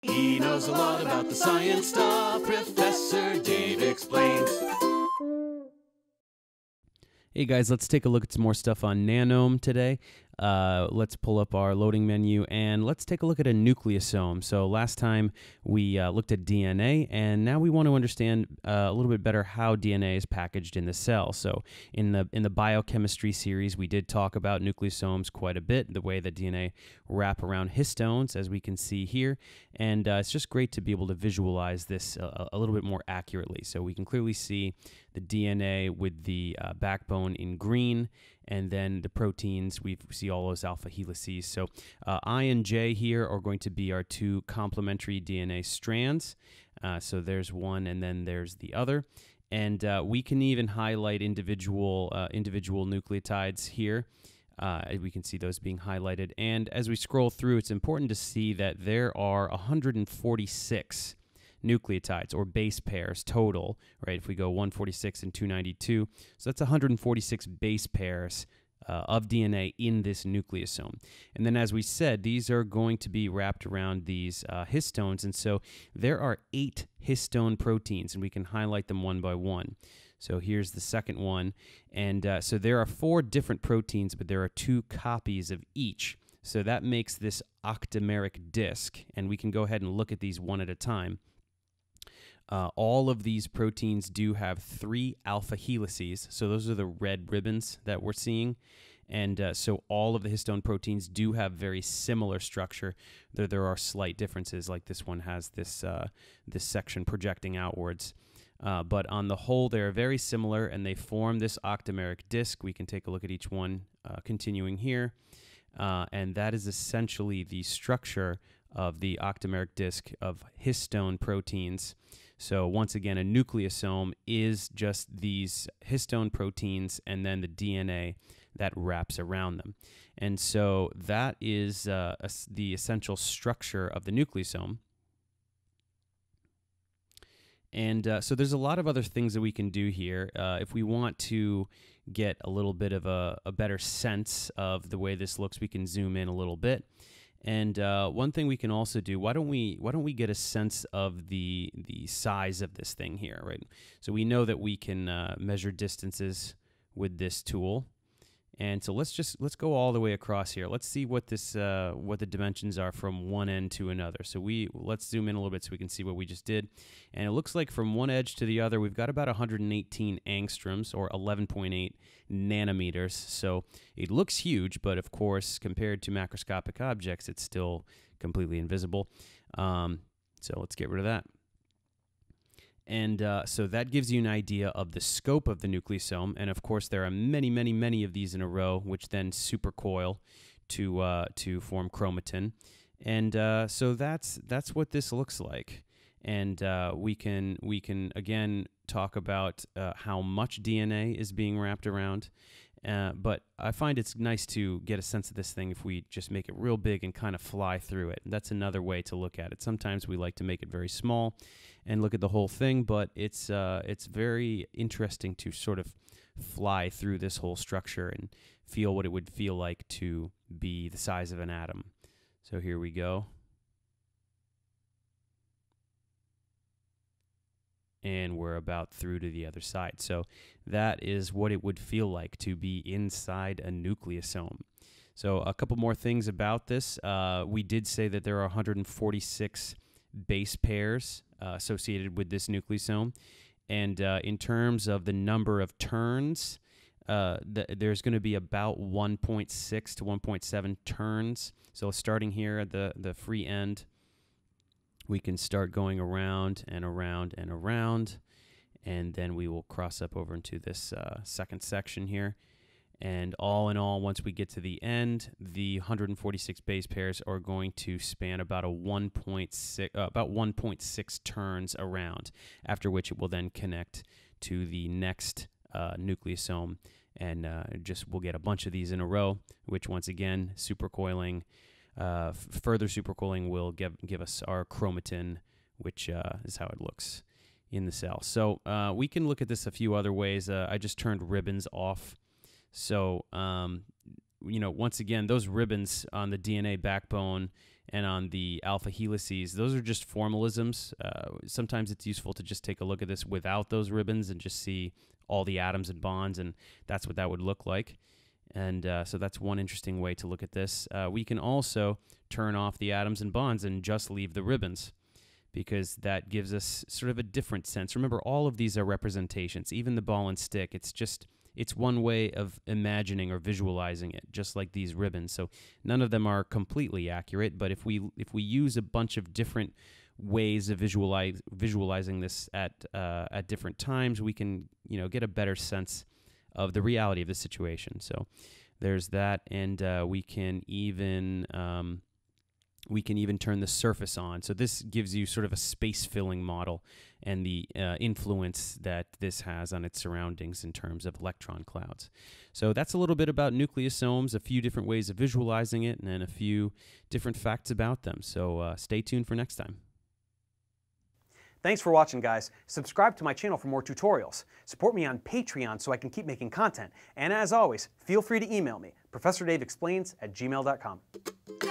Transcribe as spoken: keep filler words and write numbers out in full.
He knows a lot about the science stuff. Professor Dave explains. Hey guys, let's take a look at some more stuff on Nanome today. Uh, let's pull up our loading menu and let's take a look at a nucleosome. So last time we uh, looked at D N A, and now we want to understand uh, a little bit better how D N A is packaged in the cell. So in the in the biochemistry series, we did talk about nucleosomes quite a bit, the way that D N A wrap around histones, as we can see here. And uh, it's just great to be able to visualize this a, a little bit more accurately. So we can clearly see the D N A with the uh, backbone in green, and then the proteins, we see all those alpha helices. So uh, I and J here are going to be our two complementary D N A strands. Uh, so there's one and then there's the other. And uh, we can even highlight individual, uh, individual nucleotides here. Uh, we can see those being highlighted. And as we scroll through, it's important to see that there are one hundred forty-six nucleotides or base pairs total, right? If we go one forty-six and two ninety-two, so that's one hundred forty-six base pairs uh, of D N A in this nucleosome. And then, as we said, these are going to be wrapped around these uh, histones, and so there are eight histone proteins, and we can highlight them one by one. So here's the second one, and uh, so there are four different proteins, but there are two copies of each. So that makes this octameric disk, and we can go ahead and look at these one at a time. Uh, all of these proteins do have three alpha helices, so those are the red ribbons that we're seeing. And uh, so all of the histone proteins do have very similar structure. There, there are slight differences, like this one has this, uh, this section projecting outwards. Uh, but on the whole, they're very similar, and they form this octameric disk. We can take a look at each one uh, continuing here. Uh, and that is essentially the structure of the octameric disk of histone proteins. So once again, a nucleosome is just these histone proteins and then the D N A that wraps around them. And so that is uh, a, the essential structure of the nucleosome. And uh, so there's a lot of other things that we can do here. Uh, if we want to get a little bit of a, a better sense of the way this looks, we can zoom in a little bit. And uh, one thing we can also do, why don't we why don't we get a sense of the the size of this thing here, right? So we know that we can uh, measure distances with this tool, and so let's just let's go all the way across here. Let's see what this uh, what the dimensions are from one end to another. So we let's zoom in a little bit so we can see what we just did, and it looks like from one edge to the other we've got about one hundred eighteen angstroms, or eleven point eight nanometers. So it looks huge, but of course, compared to macroscopic objects, it's still completely invisible. Um, so let's get rid of that. And uh, so that gives you an idea of the scope of the nucleosome. And of course, there are many, many, many of these in a row, which then supercoil to uh, to form chromatin. And uh, so that's that's what this looks like. And uh, we can we can again talk about uh, how much D N A is being wrapped around. Uh, but I find it's nice to get a sense of this thing if we just make it real big and kind of fly through it. That's another way to look at it. Sometimes we like to make it very small and look at the whole thing, but it's uh, it's very interesting to sort of fly through this whole structure and feel what it would feel like to be the size of an atom. So here we go. And we're about through to the other side. So that is what it would feel like to be inside a nucleosome. So a couple more things about this. Uh, we did say that there are one hundred forty-six base pairs uh, associated with this nucleosome. And uh, in terms of the number of turns, uh, th there's going to be about one point six to one point seven turns. So starting here at the, the free end, we can start going around and around and around, and then we will cross up over into this uh, second section here. And all in all, once we get to the end, the one hundred forty-six base pairs are going to span about a one point six, uh, about one point six turns around, after which it will then connect to the next uh, nucleosome, and uh, just we'll get a bunch of these in a row, which once again, supercoiling. Uh, further supercoiling will give, give us our chromatin, which uh, is how it looks in the cell. So uh, we can look at this a few other ways. Uh, I just turned ribbons off. So, um, you know, once again, those ribbons on the D N A backbone And on the alpha helices, those are just formalisms. Uh, sometimes it's useful to just take a look at this without those ribbons and just see all the atoms and bonds, and that's what that would look like. And uh, so that's one interesting way to look at this. Uh, we can also turn off the atoms and bonds and just leave the ribbons, because that gives us sort of a different sense. Remember, all of these are representations, even the ball and stick. It's just, it's one way of imagining or visualizing it, just like these ribbons. So none of them are completely accurate, but if we if we use a bunch of different ways of visualize, visualizing this at uh, at different times, we can, you know, get a better sense of the reality of the situation. So there's that, and uh, we can even um, we can even turn the surface on. So this gives you sort of a space-filling model and the uh, influence that this has on its surroundings in terms of electron clouds. So that's a little bit about nucleosomes, a few different ways of visualizing it, and then a few different facts about them. So uh, stay tuned for next time. Thanks for watching, guys. Subscribe to my channel for more tutorials. Support me on Patreon so I can keep making content. And as always, feel free to email me, professor dave explains at gmail dot com.